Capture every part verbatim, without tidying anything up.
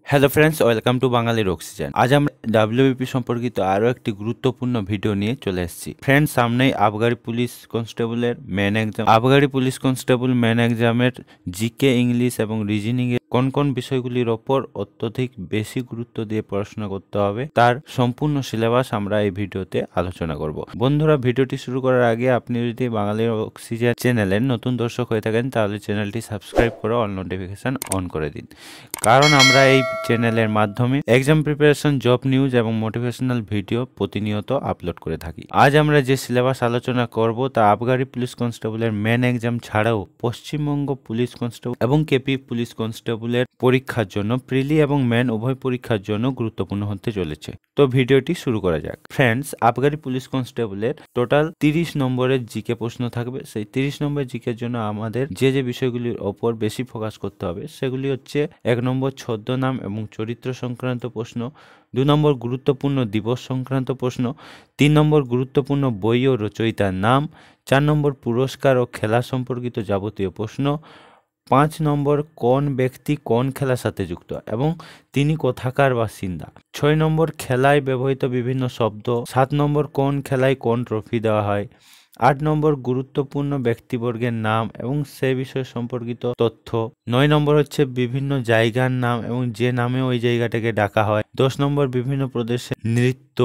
Hello friends, welcome to বাঙালির oxygen. আজ আমরা ডাব্লিউবিপি সম্পর্কিত আরও একটি গুরুত্বপূর্ণ ভিডিও নিয়ে চলে এসেছি। ফ্রেন্ডস, সামনেই আবগারি পুলিশ কনস্টেবলের মেন এক্সাম। আবগারি পুলিশ কনস্টেবল মেন এক্সামের জিকে, ইংলিশ এবং রিজনিং এর কোন কোন বিষয়গুলির ওপর অত্যধিক বেশি গুরুত্ব দিয়ে পড়াশোনা করতে হবে তার সম্পূর্ণ সিলেবাস আমরা এই ভিডিওতে আলোচনা করব। বন্ধুরা, ভিডিওটি শুরু করার আগে আপনি যদি বাঙালির অক্সিজেন চ্যানেলের নতুন দর্শক হয়ে থাকেন তাহলে চ্যানেলটি সাবস্ক্রাইব করে অল নোটিফিকেশন অন করে দিন, কারণ আমরা এই চ্যানেলের মাধ্যমে এক্সাম প্রিপারেশন, জব নিউজ এবং মোটিভেশনাল ভিডিও প্রতিনিয়ত আপলোড করে থাকি। আজ আমরা যে সিলেবাস আলোচনা করব তা আবগারি পুলিশ কনস্টেবলের মেন এক্সাম ছাড়াও পশ্চিমবঙ্গ পুলিশ কনস্টেবল এবং কেপি পুলিশ কনস্টেবলের পরীক্ষার জন্য, প্রিলি এবং মেন উভয় পরীক্ষার জন্য গুরুত্বপূর্ণ হতে চলেছে। তো ভিডিওটি শুরু করা যাক। ফ্রেন্ডস, আবগারি পুলিশ কনস্টেবলের টোটাল তিরিশ নম্বরের জিকে প্রশ্ন থাকবে। সেই তিরিশ নম্বরের জিকের জন্য আমাদের যে যে বিষয়গুলির ওপর বেশি ফোকাস করতে হবে সেগুলি হচ্ছে: এক নম্বর ছদ্মনাম এবং চরিত্র সংক্রান্ত প্রশ্ন, দুই নম্বর গুরুত্বপূর্ণ দিবস সংক্রান্ত প্রশ্ন, তিন নম্বর গুরুত্বপূর্ণ বই ও রচয়িতার নাম, চার নম্বর পুরস্কার ও খেলা সম্পর্কিত যাবতীয় প্রশ্ন, পাঁচ নম্বর কোন ব্যক্তি কোন খেলার সাথে যুক্ত এবং তিনি কোথাকার বাসিন্দা, ছয় নম্বর খেলায় ব্যবহৃত বিভিন্ন শব্দ, সাত নম্বর কোন খেলায় কোন ট্রফি দেওয়া হয়, আট নম্বর গুরুত্বপূর্ণ ব্যক্তিবর্গের নাম এবং সে বিষয় সম্পর্কিত তথ্য, নয় নম্বর হচ্ছে বিভিন্ন জায়গার নাম এবং যে নামে ওই জায়গাটাকে ডাকা হয়, দশ নম্বর বিভিন্ন প্রদেশের নৃত্য,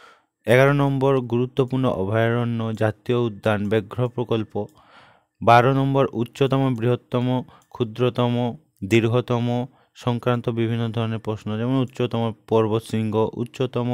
এগারো নম্বর গুরুত্বপূর্ণ অভয়ারণ্য, জাতীয় উদ্যান, ব্যাঘ্র প্রকল্প, বারো নম্বর উচ্চতম, বৃহত্তম, ক্ষুদ্রতম, দীর্ঘতম সংক্রান্ত বিভিন্ন ধরনের প্রশ্ন, যেমন উচ্চতম পর্বতশৃঙ্গ, উচ্চতম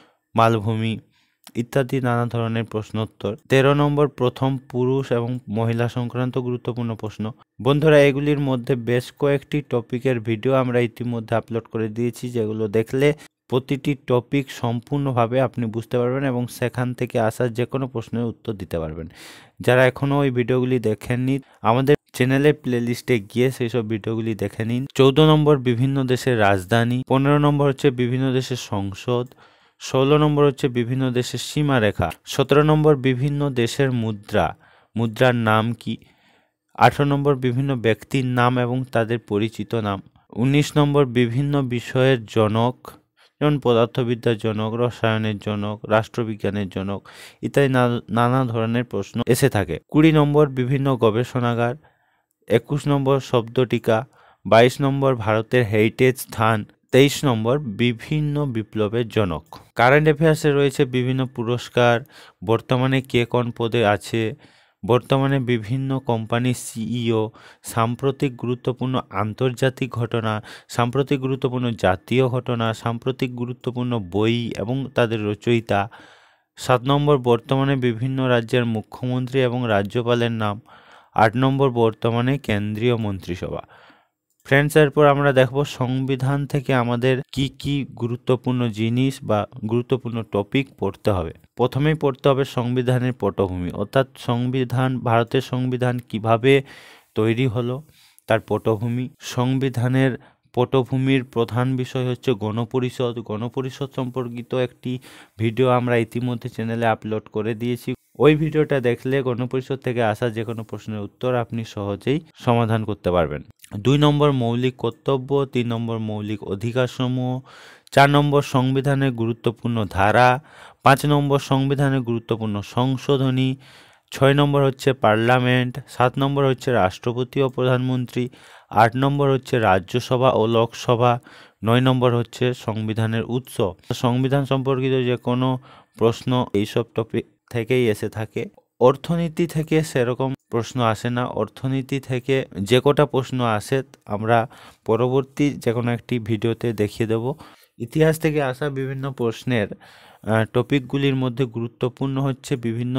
মালভূমি ইত্যাদি নানা ধরনের প্রশ্নোত্তর। তেরো নম্বর প্রথম পুরুষ এবং মহিলা সংক্রান্ত গুরুত্বপূর্ণ প্রশ্ন। বন্ধুরা, এগুলির মধ্যে বেশ কয়েকটি টপিকের ভিডিও আমরা ইতিমধ্যে আপলোড করে দিয়েছি, যেগুলো দেখলে প্রতিটি টপিক সম্পূর্ণভাবে আপনি বুঝতে পারবেন এবং সেখান থেকে আসা যে কোনো প্রশ্নের উত্তর দিতে পারবেন। যারা এখনও ওই ভিডিওগুলি দেখেননি, আমাদের চ্যানেলের প্লেলিস্টে গিয়ে সেই সব ভিডিওগুলি দেখে নিন। চৌদ্দ নম্বর বিভিন্ন দেশের রাজধানী, পনেরো নম্বর হচ্ছে বিভিন্ন দেশের সংসদ, ষোলো নম্বর হচ্ছে বিভিন্ন দেশের সীমারেখা, সতেরো নম্বর বিভিন্ন দেশের মুদ্রা, মুদ্রার নাম কি, আঠারো নম্বর বিভিন্ন ব্যক্তির নাম এবং তাদের পরিচিত নাম, উনিশ নম্বর বিভিন্ন বিষয়ের জনক, যেমন পদার্থবিদ্যার জনক, রসায়নের জনক, রাষ্ট্রবিজ্ঞানের জনক ইত্যাদি নানা ধরনের প্রশ্ন এসে থাকে। কুড়ি নম্বর বিভিন্ন গবেষণাগার, একুশ নম্বর শব্দটিকা, বাইশ নম্বর ভারতের হেরিটেজ স্থান, তেইশ নম্বর বিভিন্ন বিপ্লবের জনক। কারেন্ট অ্যাফেয়ার্সে রয়েছে বিভিন্ন পুরস্কার, বর্তমানে কে কোন পদে আছে, বর্তমানে বিভিন্ন কোম্পানির সিইও, সাম্প্রতিক গুরুত্বপূর্ণ আন্তর্জাতিক ঘটনা, সাম্প্রতিক গুরুত্বপূর্ণ জাতীয় ঘটনা, সাম্প্রতিক গুরুত্বপূর্ণ বই এবং তাদের রচয়িতা, সাত নম্বর বর্তমানে বিভিন্ন রাজ্যের মুখ্যমন্ত্রী এবং রাজ্যপালের নাম, আট নম্বর বর্তমানে কেন্দ্রীয় মন্ত্রিসভা। ফ্রেন্ডস, এরপর আমরা দেখব সংবিধান থেকে আমাদের কি কি গুরুত্বপূর্ণ জিনিস বা গুরুত্বপূর্ণ টপিক পড়তে হবে। প্রথমেই পড়তে হবে সংবিধানের পটভূমি, অর্থাৎ সংবিধান, ভারতের সংবিধান কিভাবে তৈরি হলো তার পটভূমি। সংবিধানের পটভূমির প্রধান বিষয় হচ্ছে গণপরিষদ। গণপরিষদ সম্পর্কিত একটি ভিডিও আমরা ইতিমধ্যে চ্যানেলে আপলোড করে দিয়েছি। ওই ভিডিওটা দেখলে গণপরিষদ থেকে আসা যে কোনো প্রশ্নের উত্তর আপনি সহজেই সমাধান করতে পারবেন। দুই নম্বর মৌলিক কর্তব্য, তিন নম্বর মৌলিক অধিকারসমূহ, চার নম্বর সংবিধানের গুরুত্বপূর্ণ ধারা, পাঁচ নম্বর সংবিধানের গুরুত্বপূর্ণ সংশোধনী, ছয় নম্বর হচ্ছে পার্লামেন্ট, সাত নম্বর হচ্ছে রাষ্ট্রপতি ও প্রধানমন্ত্রী, আট নম্বর হচ্ছে রাজ্যসভা ও লোকসভা, নয় নম্বর হচ্ছে সংবিধানের উৎস। সংবিধান সম্পর্কিত যে কোনো প্রশ্ন এইসব টপিক থেকেই এসে থাকে। অর্থনীতি থেকে সেরকম প্রশ্ন আসে না। অর্থনীতি থেকে যে কটা প্রশ্ন আসে আমরা পরবর্তী যে কোনো একটি ভিডিওতে দেখিয়ে দেব। ইতিহাস থেকে আসা বিভিন্ন প্রশ্নের টপিকগুলির মধ্যে গুরুত্বপূর্ণ হচ্ছে বিভিন্ন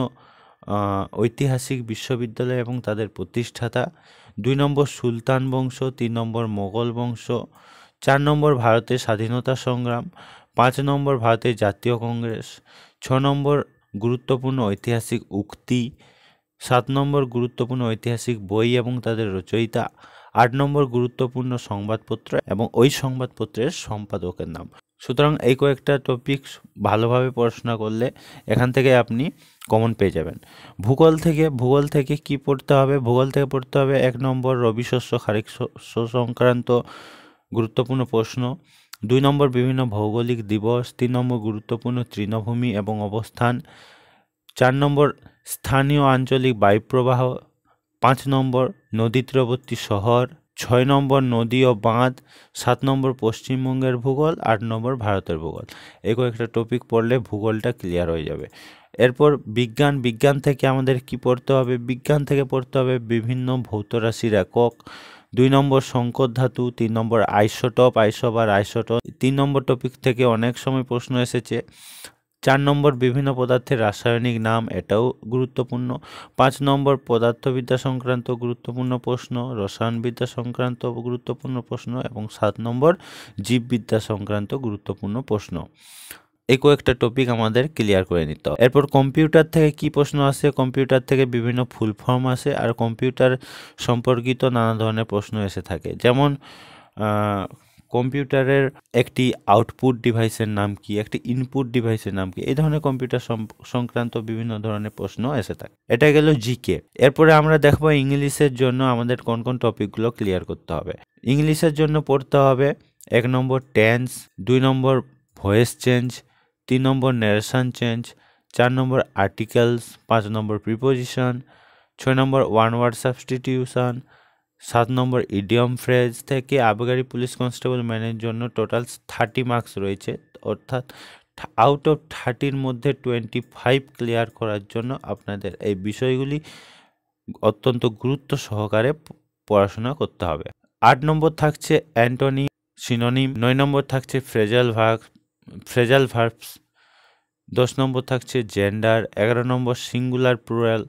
ঐতিহাসিক বিশ্ববিদ্যালয় এবং তাদের প্রতিষ্ঠাতা, দুই নম্বর সুলতান বংশ, তিন নম্বর মোগল বংশ, চার নম্বর ভারতের স্বাধীনতা সংগ্রাম, পাঁচ নম্বর ভারতের জাতীয় কংগ্রেস, ছ নম্বর গুরুত্বপূর্ণ ঐতিহাসিক উক্তি, সাত নম্বর গুরুত্বপূর্ণ ঐতিহাসিক বই এবং তাদের রচয়িতা, আট নম্বর গুরুত্বপূর্ণ সংবাদপত্র এবং ওই সংবাদপত্রের সম্পাদকের নাম। সুতরাং এই কয়েকটা টপিক ভালোভাবে পড়াশোনা করলে এখান থেকে আপনি কমন পেয়ে যাবেন। ভূগোল থেকে ভূগোল থেকে কি পড়তে হবে? ভূগোল থেকে পড়তে হবে এক নম্বর রবি শস্য, খারিফ শস্য সংক্রান্ত গুরুত্বপূর্ণ প্রশ্ন। দুই নম্বর বিভিন্ন ভৌগোলিক দিবস। তিন নম্বর গুরুত্বপূর্ণ তৃণভূমি এবং অবস্থান। চার নম্বর স্থানীয় আঞ্চলিক বায়ুপ্রবাহ। পাঁচ নম্বর নদী তীরবর্তী শহর। ছয় নম্বর নদী ও বাঁধ। সাত নম্বর পশ্চিমবঙ্গের ভূগোল। আট নম্বর ভারতের ভূগোল। এই কয়েকটা টপিক পড়লে ভূগোলটা ক্লিয়ার হয়ে যাবে। এরপর বিজ্ঞান। বিজ্ঞান থেকে আমাদের কি পড়তে হবে? বিজ্ঞান থেকে পড়তে হবে বিভিন্ন ভৌত রাশির একক। দুই নম্বর সংকর ধাতু। তিন নম্বর আইসোটপ, আইসোবার, আইসোটপ। তিন নম্বর টপিক থেকে অনেক সময় প্রশ্ন এসেছে। চার নম্বর বিভিন্ন পদার্থের রাসায়নিক নাম, এটাও গুরুত্বপূর্ণ। পাঁচ নম্বর পদার্থবিদ্যা সংক্রান্ত গুরুত্বপূর্ণ প্রশ্ন, রসায়নবিদ্যা সংক্রান্ত গুরুত্বপূর্ণ প্রশ্ন এবং সাত নম্বর জীববিদ্যা সংক্রান্ত গুরুত্বপূর্ণ প্রশ্ন। এই কয়েকটা টপিক আমাদের ক্লিয়ার করে নিতে হবে। এরপর কম্পিউটার থেকে কি প্রশ্ন আসে? কম্পিউটার থেকে বিভিন্ন ফুল ফর্ম আসে আর কম্পিউটার সম্পর্কিত নানা ধরনের প্রশ্ন এসে থাকে। যেমন কম্পিউটারের একটি আউটপুট ডিভাইসের নাম কি, একটি ইনপুট ডিভাইসের নাম কি, এই ধরনের কম্পিউটার সংক্রান্ত বিভিন্ন ধরনের প্রশ্ন এসে থাকে। এটা গেল জিকে। এরপরে আমরা দেখব ইংলিশের জন্য আমাদের কোন কোন টপিকগুলো ক্লিয়ার করতে হবে। ইংলিশের জন্য পড়তে হবে এক নম্বর টেন্স, দুই নম্বর ভয়েস চেঞ্জ, তিন নম্বর ন্যারেশন চেঞ্জ, চার নম্বর আর্টিকেলস, পাঁচ নম্বর প্রিপোজিশন, ছয় নম্বর ওয়ান ওয়ার্ড সাবস্টিটিউশন, সাত নম্বর ইডিয়ম ফ্রেজ। থেকে আবগারি পুলিশ কনস্টেবল ম্যানের জন্য টোটাল থার্টি মার্কস রয়েছে, অর্থাৎ আউট অফ থার্টির মধ্যে টোয়েন্টি ফাইভ ক্লিয়ার করার জন্য আপনাদের এই বিষয়গুলি অত্যন্ত গুরুত্ব সহকারে পড়াশোনা করতে হবে। আট নম্বর থাকছে অ্যান্টোনি, সিনোনিম। নয় নম্বর থাকছে ফ্রেজাল ভার্ব ফ্রেজাল ভার্বস। দশ নম্বর থাকছে জেন্ডার। এগারো নম্বর সিঙ্গুলার প্লুরাল।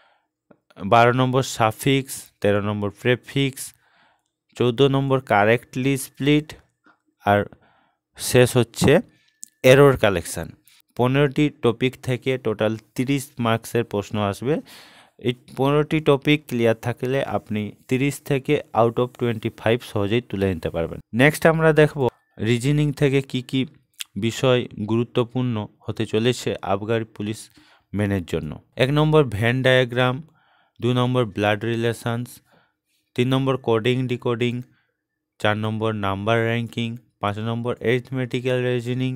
বারো নম্বর সাফিক্স। তেরো নম্বর প্রেফিক্স। চৌদ্দ নম্বর কারেক্টলি স্প্লিট। আর শেষ হচ্ছে এরর কালেকশন। পনেরোটি টপিক থেকে টোটাল তিরিশ মার্কসের প্রশ্ন আসবে। এই পনেরোটি টপিক ক্লিয়ার থাকলে আপনি তিরিশ থেকে আউট অফ টোয়েন্টি ফাইভ সহজেই তুলে নিতে পারবেন। নেক্সট আমরা দেখব রিজনিং থেকে কি কি বিষয় গুরুত্বপূর্ণ হতে চলেছে আবগারি পুলিশ ম্যানের জন্য। এক নম্বর ভেন ডায়াগ্রাম, দুই নম্বর ব্লাড রিলেশনস, তিন নম্বর কোডিং ডিকোডিং, চার নম্বর নাম্বার র্যাঙ্কিং, পাঁচ নম্বর এরিথমেটিক্যাল রিজনিং,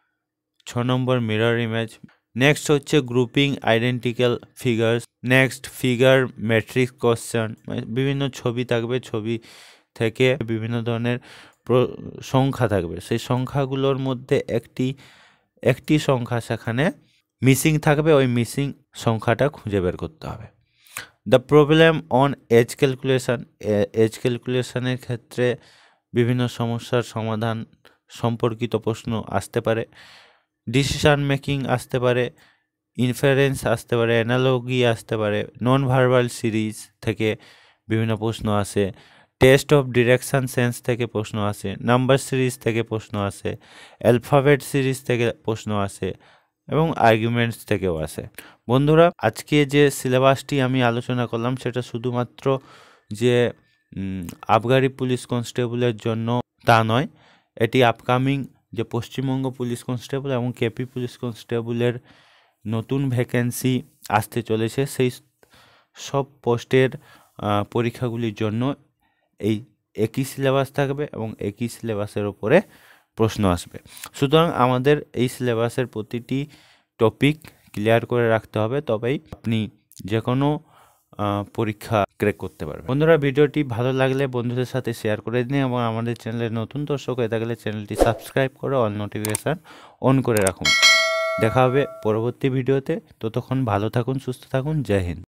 ছ নম্বর মিরর ইমেজ। নেক্সট হচ্ছে grouping identical figures. Next figure matrix question, বিভিন্ন ছবি থাকবে, ছবি থেকে বিভিন্ন ধরনের সংখ্যা থাকবে, সেই সংখ্যাগুলোর মধ্যে একটি একটি সংখ্যা সেখানে মিসিং থাকবে, ওই মিসিং সংখ্যাটা খুঁজে বের করতে হবে। The problem on age calculation, age ক্যালকুলেশনের ক্ষেত্রে বিভিন্ন সমস্যার সমাধান সম্পর্কিত প্রশ্ন আসতে পারে। ডিসিশন মেকিং আসতে পারে, ইনফারেন্স আসতে পারে, অ্যানালজি আসতে পারে। নন ভার্বাল সিরিজ থেকে বিভিন্ন প্রশ্ন আসে। টেস্ট অফ ডিরেকশন সেন্স থেকে প্রশ্ন আসে। নাম্বার সিরিজ থেকে প্রশ্ন আসে। অ্যালফাবেট সিরিজ থেকে প্রশ্ন আসে এবং আর্গুমেন্টস থেকেও আসে। বন্ধুরা, আজকে যে সিলেবাসটি আমি আলোচনা করলাম সেটা শুধুমাত্র যে আবগারি পুলিশ কনস্টেবলের জন্য তা নয়, এটি আপকামিং যে পশ্চিমবঙ্গ পুলিশ কনস্টেবল এবং কেপি পুলিশ কনস্টেবলের নতুন ভ্যাকেন্সি আসতে চলেছে, সেই সব পোস্টের পরীক্ষাগুলির জন্য এই একই সিলেবাস থাকবে এবং একই সিলেবাসের ওপরে প্রশ্ন আসবে। সুতরাং আমাদের এই সিলেবাসের প্রতিটি টপিক ক্লিয়ার করে রাখতে হবে, তবেই আপনি যে কোনো পরীক্ষা ক্র্যাক করতে পারবেন। বন্ধুরা, ভিডিওটি ভালো লাগলে বন্ধুদের সাথে শেয়ার করে দিন এবং আমাদের চ্যানেলের নতুন দর্শক হয়ে থাকলে চ্যানেলটি সাবস্ক্রাইব করে অল নোটিফিকেশান অন করে রাখুন। দেখা হবে পরবর্তী ভিডিওতে। ততক্ষণ ভালো থাকুন, সুস্থ থাকুন। জয় হিন্দ।